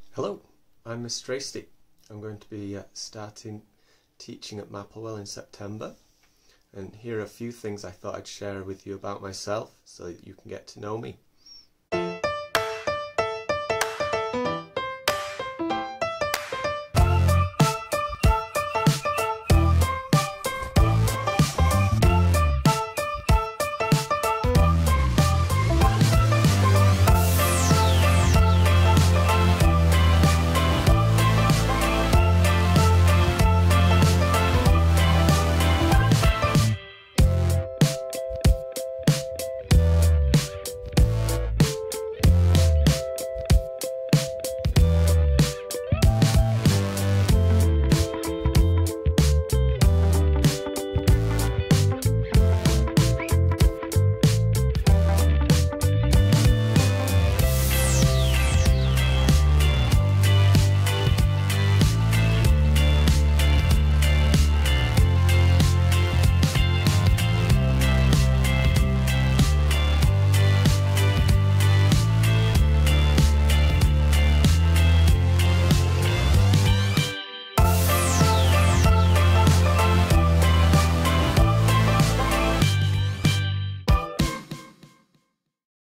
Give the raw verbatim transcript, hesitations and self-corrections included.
Hello, I'm Mr Hastey. I'm going to be uh, starting teaching at Mapplewell in September, and here are a few things I thought I'd share with you about myself so that you can get to know me.